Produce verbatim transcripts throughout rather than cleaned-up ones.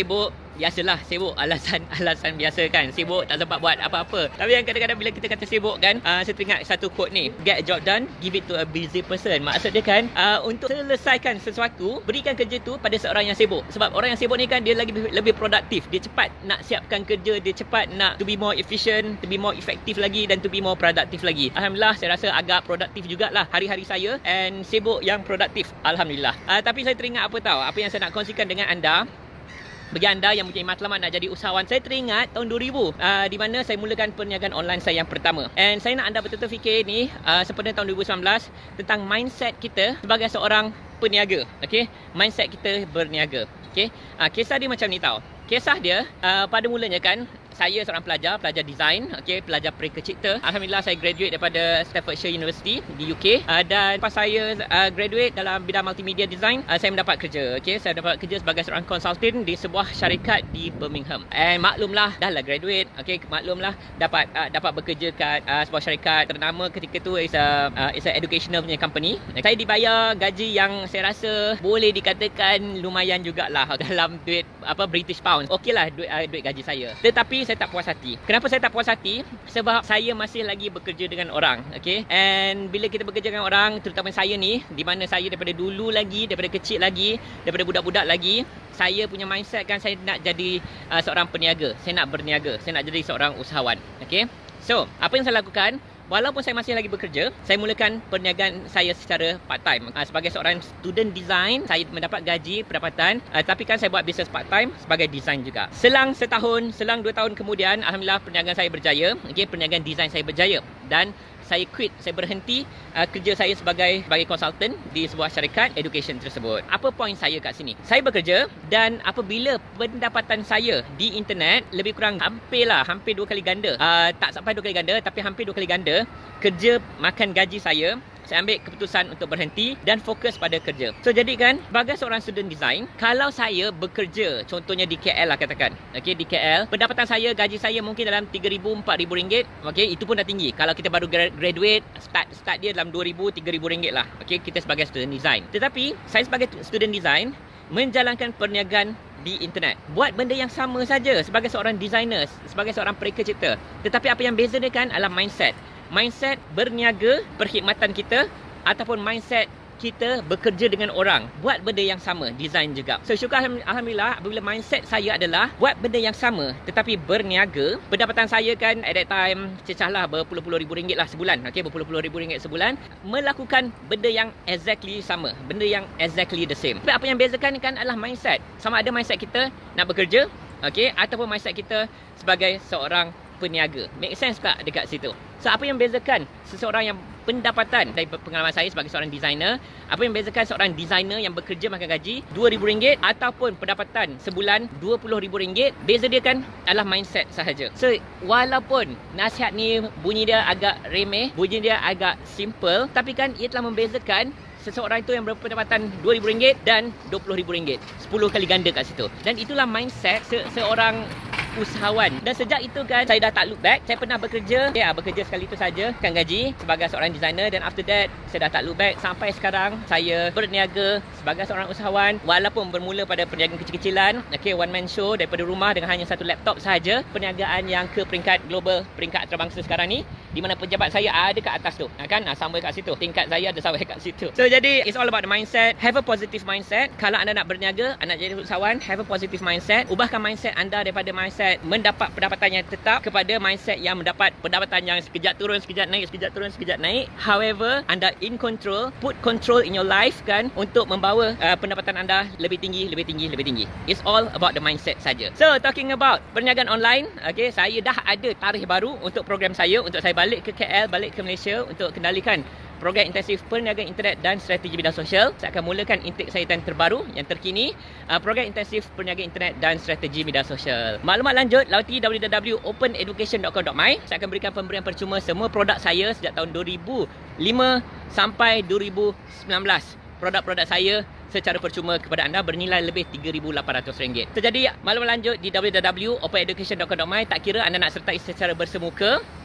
sibuk, biasalah sibuk, alasan alasan biasa kan, sibuk tak sempat buat apa-apa. Tapi yang kadang-kadang bila kita kata sibuk kan, uh, saya teringat satu quote ni, get a job done, give it to a busy person. Maksud dia kan, uh, untuk selesaikan sesuatu, berikan kerja tu pada seorang yang sibuk. Sebab orang yang sibuk ni kan, dia lagi lebih produktif, dia cepat nak siapkan kerja, dia cepat nak to be more efficient, to be more effective lagi, dan to be more produktif lagi. Alhamdulillah, saya rasa agak produktif jugalah hari-hari saya, and sibuk yang produktif, Alhamdulillah. uh, Tapi saya teringat apa tahu, apa yang saya nak kongsikan dengan anda. Bagi anda yang mungkin matlamat nak jadi usahawan, saya teringat tahun dua ribu, uh, di mana saya mulakan perniagaan online saya yang pertama. And saya nak anda betul-betul fikir ni, uh, sebenarnya tahun dua ribu sembilan belas, tentang mindset kita sebagai seorang peniaga. Okay, mindset kita berniaga. Okay, uh, kisah dia macam ni tau. Kisah dia, uh, pada mulanya kan, saya seorang pelajar, pelajar design, okay, pelajar pereka cipta. Alhamdulillah, saya graduate daripada Staffordshire University di U K, uh, dan lepas saya uh, graduate dalam bidang multimedia design, uh, saya mendapat kerja. Okay, saya dapat kerja sebagai seorang konsultan di sebuah syarikat di Birmingham. And maklumlah, dah lah graduate, okay, maklumlah dapat uh, dapat bekerja kat uh, sebuah syarikat ternama ketika tu, is a uh, is a educational punya company. Saya dibayar gaji yang saya rasa boleh dikatakan lumayan jugalah dalam duit apa British pounds. Okey lah duit, uh, duit gaji saya. Tetapi saya tak puas hati. Kenapa saya tak puas hati? Sebab saya masih lagi bekerja dengan orang. Okay? And bila kita bekerja dengan orang, terutama saya ni, di mana saya daripada dulu lagi, daripada kecil lagi, daripada budak-budak lagi, saya punya mindset kan, saya nak jadi uh, seorang peniaga. Saya nak berniaga. Saya nak jadi seorang usahawan. Okay? So, apa yang saya lakukan? Walaupun saya masih lagi bekerja, saya mulakan perniagaan saya secara part-time. Uh, sebagai seorang student design, saya mendapat gaji, pendapatan. Uh, tapi kan saya buat bisnes part-time sebagai design juga. Selang setahun, selang dua tahun kemudian, Alhamdulillah perniagaan saya berjaya. Okay, perniagaan design saya berjaya. Dan saya quit, saya berhenti uh, kerja saya sebagai sebagai konsultan di sebuah syarikat education tersebut. Apa poin saya kat sini? Saya bekerja, dan apabila pendapatan saya di internet lebih kurang hampirlah, hampir dua kali ganda. Uh, tak sampai dua kali ganda, tapi hampir dua kali ganda. Kerja makan gaji saya. Saya ambil keputusan untuk berhenti dan fokus pada kerja. So, jadi kan, sebagai seorang student design, kalau saya bekerja, contohnya di K L lah katakan. Okay, di K L, pendapatan saya, gaji saya mungkin dalam tiga ribu, empat ribu ringgit. Okay, itu pun dah tinggi. Kalau kita baru graduate, start start dia dalam dua ribu, tiga ribu ringgit lah. Okay, kita sebagai student design. Tetapi, saya sebagai student design, menjalankan perniagaan di internet. Buat benda yang sama saja sebagai seorang designer, sebagai seorang pereka cipta. Tetapi apa yang beza dia kan adalah mindset. Mindset berniaga, perkhidmatan kita, ataupun mindset kita bekerja dengan orang, buat benda yang sama, design juga. So, syukur Alhamdulillah, apabila mindset saya adalah buat benda yang sama tetapi berniaga, pendapatan saya kan at that time cecahlah berpuluh-puluh ribu ringgit lah sebulan. Okay, berpuluh-puluh ribu ringgit sebulan, melakukan benda yang exactly sama, benda yang exactly the same. Tapi apa yang bezakan kan adalah mindset. Sama ada mindset kita nak bekerja, okay, ataupun mindset kita sebagai seorang peniaga. Make sense tak dekat situ? So, apa yang bezakan seseorang yang pendapatan, dari pengalaman saya sebagai seorang designer, apa yang bezakan seorang designer yang bekerja makan gaji dua ribu ringgit ataupun pendapatan sebulan dua puluh ribu ringgit, beza dia kan adalah mindset sahaja. So, walaupun nasihat ni bunyi dia agak remeh, bunyi dia agak simple, tapi kan ia telah membezakan seseorang itu yang berpendapatan dua ribu ringgit dan dua puluh ribu ringgit. sepuluh kali ganda kat situ. Dan itulah mindset se seorang usahawan. Dan sejak itu kan, saya dah tak look back. Saya pernah bekerja, ya, bekerja sekali itu saja, kan gaji sebagai seorang designer, dan after that saya dah tak look back. Sampai sekarang saya berniaga sebagai seorang usahawan, walaupun bermula pada perniagaan kecil-kecilan, okay, one man show daripada rumah dengan hanya satu laptop sahaja. Perniagaan yang ke peringkat global, peringkat antarabangsa sekarang ni, di mana pejabat saya ada kat atas tu, kan, sama kat situ. Tingkat saya ada sampai kat situ. So, jadi it's all about the mindset. Have a positive mindset. Kalau anda nak berniaga, anda nak jadi usahawan, have a positive mindset. Ubahkan mindset anda daripada mindset mendapat pendapatan yang tetap kepada mindset yang mendapat pendapatan yang sekejap turun, sekejap naik, sekejap turun, sekejap naik. However, anda in control, put control in your life kan, untuk membawa uh, pendapatan anda lebih tinggi, lebih tinggi, lebih tinggi. It's all about the mindset saja. So, talking about perniagaan online, okay, saya dah ada tarikh baru untuk program saya, untuk saya balik ke K L, balik ke Malaysia untuk kendalikan program intensif perniagaan internet dan strategi bidang sosial. Saya akan mulakan intake saya yang terbaru, yang terkini, uh, program intensif perniagaan internet dan strategi bidang sosial. Maklumat lanjut, lauti w w w dot open education dot com dot my. Saya akan berikan pemberian percuma semua produk saya sejak tahun dua ribu lima sampai dua ribu sembilan belas. Produk-produk saya secara percuma kepada anda bernilai lebih tiga ribu lapan ratus ringgit. So, jadi maklumat lanjut di w w w dot open education dot com dot my. Tak kira anda nak sertai secara bersemuka,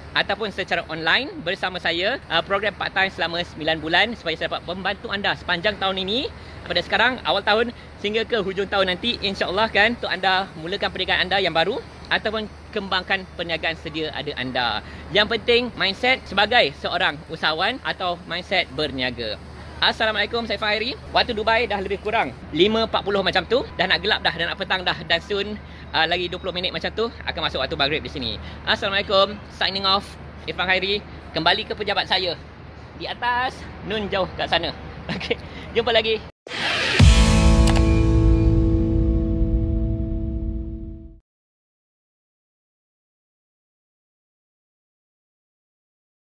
ataupun secara online bersama saya, uh, program part time selama sembilan bulan supaya saya dapat membantu anda sepanjang tahun ini, pada sekarang awal tahun sehingga ke hujung tahun nanti, insya-Allah kan, untuk anda mulakan perniagaan anda yang baru ataupun kembangkan perniagaan sedia ada anda. Yang penting mindset sebagai seorang usahawan atau mindset berniaga. Assalamualaikum, saya Fahiri. Waktu Dubai dah lebih kurang lima empat puluh macam tu. Dah nak gelap dah, dah nak petang dah. Dan soon uh, lagi dua puluh minit macam tu akan masuk waktu maghrib di sini. Assalamualaikum. Signing off. Irfan Khairi. Kembali ke pejabat saya. Di atas, nun jauh kat sana. Okey. Jumpa lagi.